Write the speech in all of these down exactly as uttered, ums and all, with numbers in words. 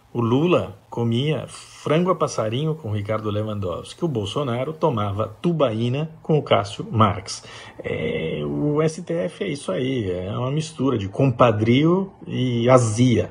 O Lula comia frango a passarinho com o Ricardo Lewandowski, o Bolsonaro tomava tubaína com o Cássio Marx. É, o S T F é isso aí, é uma mistura de compadrio e azia.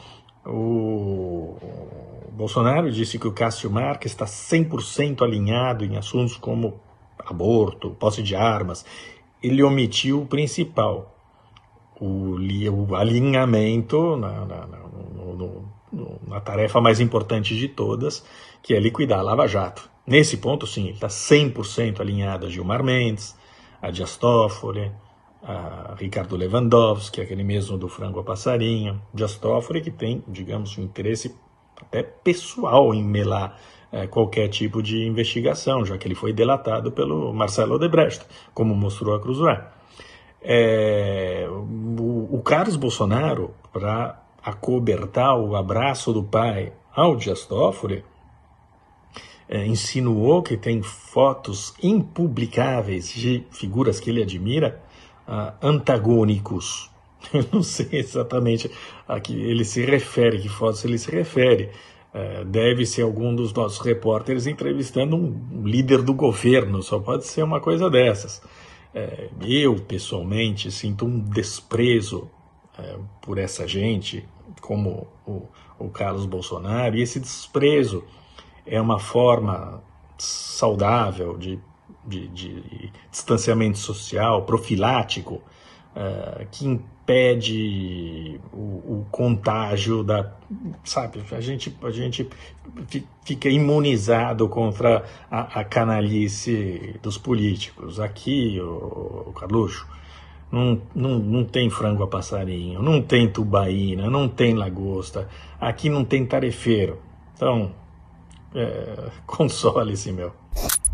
O Bolsonaro disse que o Cássio Marx está cem por cento alinhado em assuntos como aborto, posse de armas. Ele omitiu o principal, o, o alinhamento na, na, no, no, no, na tarefa mais importante de todas, que é liquidar a Lava Jato. Nesse ponto, sim, ele está cem por cento alinhado a Gilmar Mendes, a Dias Toffoli, a Ricardo Lewandowski, aquele mesmo do frango a passarinho. Dias Toffoli que tem, digamos, um interesse até pessoal em melar é, qualquer tipo de investigação, já que ele foi delatado pelo Marcelo Odebrecht, como mostrou a Cruzoé. É, o, o Carlos Bolsonaro, para acobertar o abraço do pai ao Dias Toffoli, é, insinuou que tem fotos impublicáveis de figuras que ele admira, uh, antagônicos. Eu não sei exatamente a que ele se refere, que fotos ele se refere. Uh, deve ser algum dos nossos repórteres entrevistando um líder do governo, só pode ser uma coisa dessas. É, eu, pessoalmente, sinto um desprezo é, por essa gente, como o, o Carlos Bolsonaro, e esse desprezo é uma forma saudável de, de, de distanciamento social, profilático, é, que impede o, o contágio da... Sabe, a gente, a gente fica imunizado contra a, a canalice dos políticos. Aqui, o, o Carluxo, não, não, não tem frango a passarinho, não tem tubaína, não tem lagosta, aqui não tem tarefeiro. Então, é, console-se, meu.